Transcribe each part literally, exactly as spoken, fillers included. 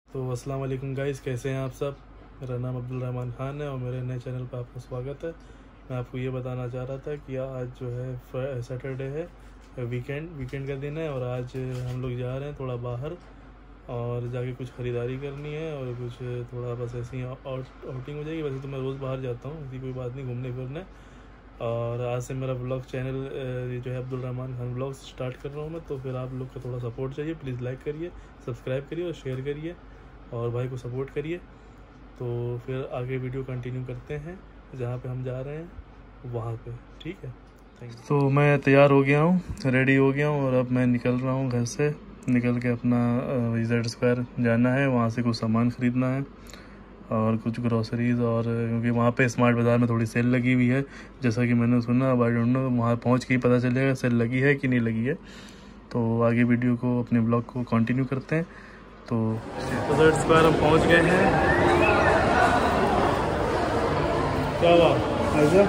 तो अस्सलाम वालेकुम गाइस, कैसे हैं आप सब। मेरा नाम अब्दुल रहमान खान है और मेरे नए चैनल पर आपका स्वागत है। मैं आपको ये बताना चाह रहा था कि आज जो है सैटरडे है, वीकेंड वीकेंड का दिन है और आज हम लोग जा रहे हैं थोड़ा बाहर और जाके कुछ ख़रीदारी करनी है और कुछ थोड़ा बस ऐसे ही आउटिंग हो जाएगी। वैसे तो मैं रोज़ बाहर जाता हूँ, ऐसी कोई बात नहीं, घूमने फिरने। और आज से मेरा ब्लॉग चैनल जो है अब्दुल रहमान खान ब्लॉग स्टार्ट कर रहा हूँ मैं, तो फिर आप लोग का थोड़ा सपोर्ट चाहिए। प्लीज़ लाइक करिए, सब्सक्राइब करिए और शेयर करिए और भाई को सपोर्ट करिए। तो फिर आगे वीडियो कंटिन्यू करते हैं, जहाँ पे हम जा रहे हैं वहाँ पे, ठीक है। Thank you. तो मैं तैयार हो गया हूँ, रेडी हो गया हूँ और अब मैं निकल रहा हूँ घर से। निकल के अपना विज़िट स्क्वायर जाना है, वहाँ से कुछ सामान ख़रीदना है और कुछ ग्रोसरीज़। और क्योंकि वहाँ पे स्मार्ट बाज़ार में थोड़ी सेल लगी हुई है, जैसा कि मैंने सुना। अब आई डोंट नो, वहाँ पहुँच के ही पता चलेगा सेल लगी है कि नहीं लगी है। तो आगे वीडियो को, अपने ब्लॉग को कंटिन्यू करते हैं। तो विज़िट स्क्वायर हम पहुँच गए हैं। क्या हुआ ऐसा?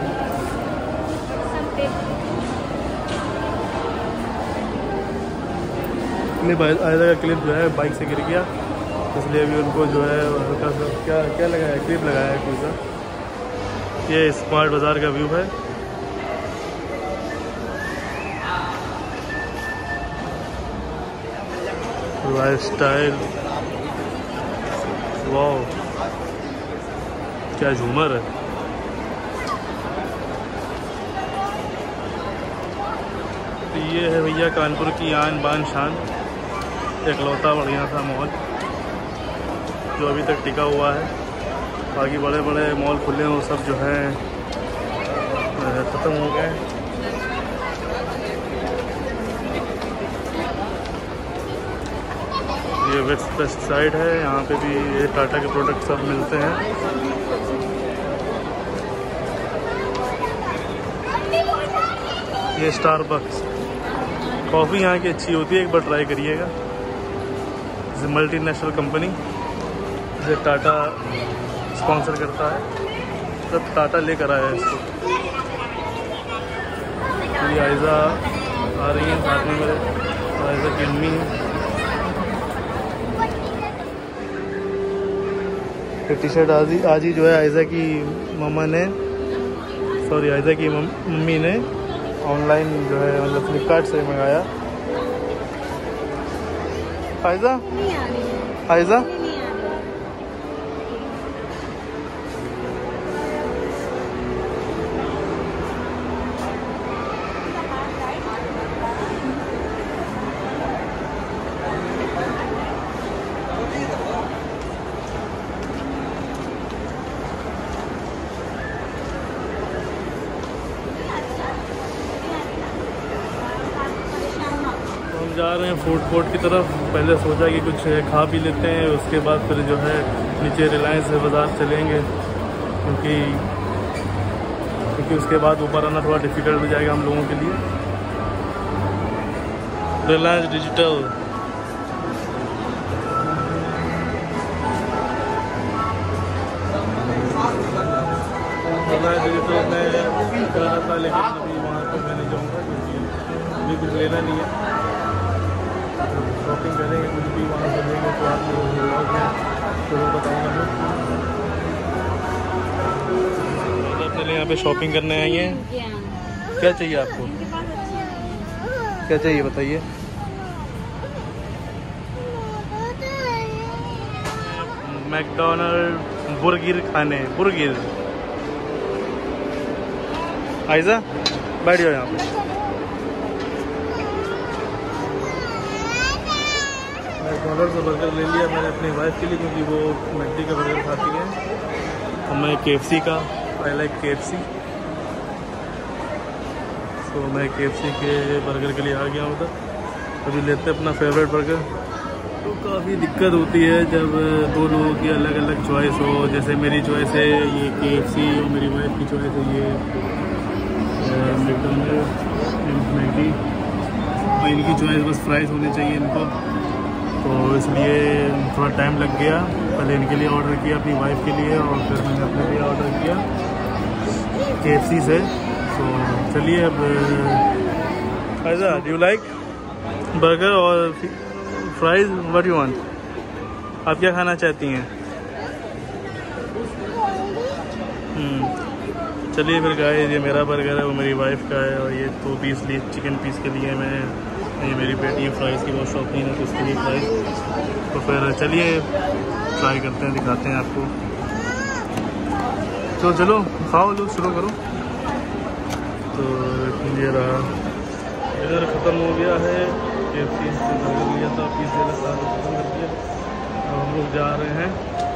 क्लिप आयदा का क्लिप जो है बाइक से गिर गया, इसलिए अभी उनको जो है हल्का सा क्या क्या लगाया है, क्लिप लगाया है कोई सा। ये स्मार्ट बाज़ार का व्यू है। लाइफ स्टाइल, वाह क्या झूमर है। ये है भैया कानपुर की आन बान शान, एकलौता बढ़िया सा मॉल जो अभी तक टिका हुआ है। बाकी बड़े बड़े मॉल खुले हैं वो सब जो है ख़त्म हो गए। ये वेस्ट वेस्ट साइड है, यहाँ पे भी ये टाटा के प्रोडक्ट सब मिलते हैं। ये स्टारबक्स कॉफ़ी यहाँ की अच्छी होती है, एक बार ट्राई करिएगा। इसे मल्टीनेशनल कंपनी, इसे टाटा स्पॉन्सर करता है, सब टाटा लेकर आया है इसको। ये आयजा आ रही है साथ में मेरे, आयजा की अम्मी है। टी शर्ट आज ही आज ही जो है आयजा की मम्मा ने, सॉरी आयजा की मम्मी ने ऑनलाइन जो है मतलब फ्लिपकार्ट से मंगाया। आयजा आयजा जा रहे हैं फूड कोर्ट की तरफ। पहले सोचा कि कुछ खा पी लेते हैं, उसके बाद फिर जो है नीचे रिलायंस बाज़ार चलेंगे, क्योंकि क्योंकि उसके बाद ऊपर आना थोड़ा डिफ़िकल्ट हो जाएगा हम लोगों के लिए। रिलायंस डिजिटल, रिलायंस डिजिटल में जा रहा था, लेकिन अभी वहाँ पर मैं नहीं जाऊँगा क्योंकि अभी कुछ लेना नहीं है। शॉपिंग करेंगे, कुछ भी वहाँ से लेंगे तो आप लोग ब्लॉग में जरूर बताऊँगा। तो अपने यहाँ पे शॉपिंग करने आई हैं। क्या चाहिए आपको, क्या चाहिए बताइए। मैकडोनल्ड बुर्गर खाने, बुर्गर। आयजा बैठ जाओ यहाँ पे। मैकडोनल्ड से बर्गर ले लिया मैंने अपनी वाइफ के लिए, क्योंकि वो मैकडी का बर्गर खाती है और मैं केएफसी का, आई लाइक केएफसी। तो मैं केएफसी के बर्गर के लिए आ गया हूँ उधर। अभी लेते हैं अपना फेवरेट बर्गर। तो काफ़ी दिक्कत होती है जब दो लोगों की अलग अलग चॉइस हो। जैसे मेरी चॉइस है ये केएफसी और मेरी वाइफ की चॉइस है ये मैकडोनल्ड, मैकडी, और इनकी चॉइस बस फ्राइज़ होने चाहिए इनको। तो इसलिए थोड़ा टाइम लग गया। पहले इनके लिए ऑर्डर किया, अपनी वाइफ के लिए, और फिर मैंने अपने लिए ऑर्डर किया केएफसी से। तो चलिए अब, do you like burger or fries? What do you want? आप क्या खाना चाहती हैं? चलिए फिर गाइस, ये मेरा बर्गर है, वो मेरी वाइफ का है, और ये दो पीस लिए चिकन पीस के लिए मैं, ये मेरी बेटी है फ्राइज़ की बहुत शौकीन है तो उसके लिए फ्राइज़। तो फिर चलिए ट्राई करते हैं, दिखाते हैं आपको। तो चलो खाओ, लो शुरू करो। तो ये रहा, इधर ख़त्म हो गया है, ये पीस बर्गर लिया था, पीस देना सारा ख़त्म कर दिया। अब हम लोग जा रहे हैं,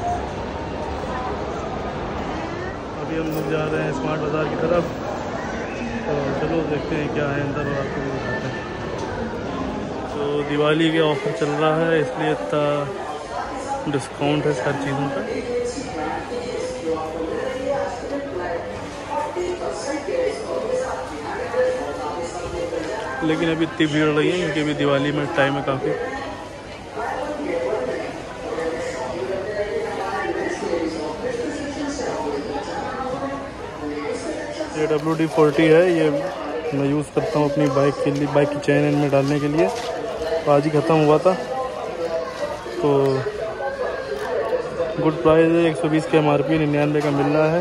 अभी हम लोग जा रहे हैं स्मार्ट बाज़ार की तरफ। तो चलो देखते हैं क्या है अंदर और आपको दिखाते हैं। तो दिवाली के ऑफ़र चल रहा है, इसलिए इतना डिस्काउंट है हर चीज़ों का। लेकिन अभी इतनी भीड़ रही है क्योंकि अभी दिवाली में टाइम है काफ़ी। ये डब्ल्यू डी फोर्टी है, ये मैं यूज़ करता हूँ अपनी बाइक के लिए, बाइक की चैन इनमें डालने के लिए। आज ही ख़त्म हुआ था, तो गुड प्राइस है, एक सौ बीस के एम आर पी, निन्यानवे का मिल रहा है।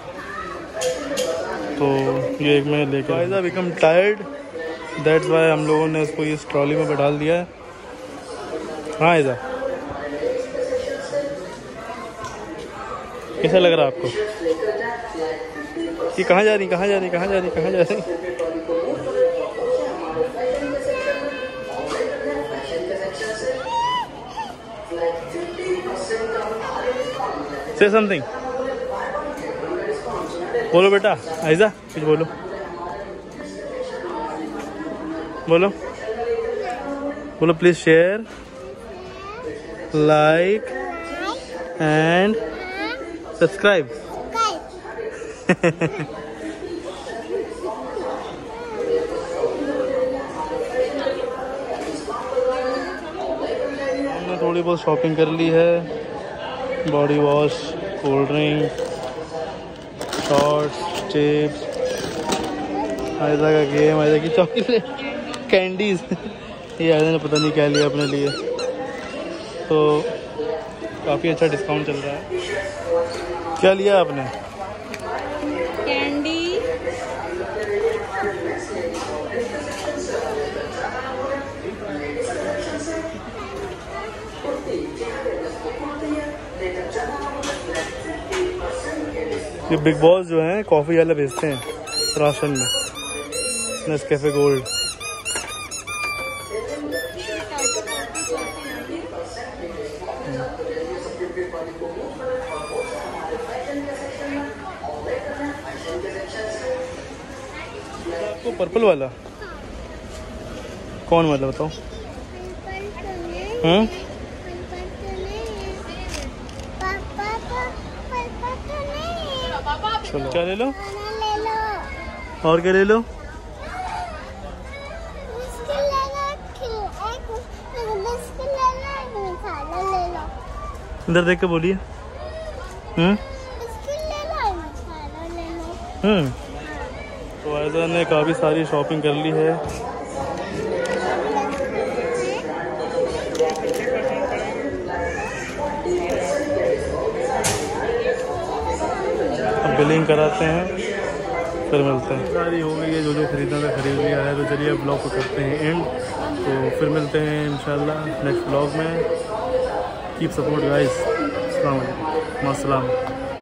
तो ये एक मैं लेकर आई, बिकम टायर्ड, दैट्स वाई हम लोगों ने इसको इस ट्रॉली में डाल दिया है। हाँ ऐसा कैसा लग रहा है आपको? कि कहाँ जा रही कहाँ जा रही कहाँ जा रही कहाँ जा रही से समथिंग बोलो बेटा, ऐसा कुछ बोलो बोलो बोलो please share, like and subscribe. हमने थोड़ी बहुत शॉपिंग कर ली है, body wash, cold drink, shorts, chips, आयदा का गेम, आयदा की चॉकलेट, कैंडीज। ये आयदा ने पता नहीं क्या लिया अपने लिए। तो काफ़ी अच्छा डिस्काउंट चल रहा है। क्या लिया आपने? कैंडी। ये बिग बॉस जो है कॉफ़ी वाला बेचते हैं राशन में, नेस्कैफे गोल्ड। आपको पर्पल वाला कौन मतलब बताओ? हम्म चलो क्या ले लो और क्या ले लो? इधर देख के बोलिए। हम्म हम्म तो ऐसा ने काफ़ी सारी शॉपिंग कर ली है। अब बिलिंग कराते हैं, फिर मिलते हैं। सारी हो गई है, जो जो खरीदना था खरीद लिया है। तो चलिए ब्लॉग को करते हैं एंड, तो फिर मिलते हैं इंशाल्लाह नेक्स्ट ब्लॉग में। Keep support guys. अस्सलाम वालेकुम, मास्सलाम।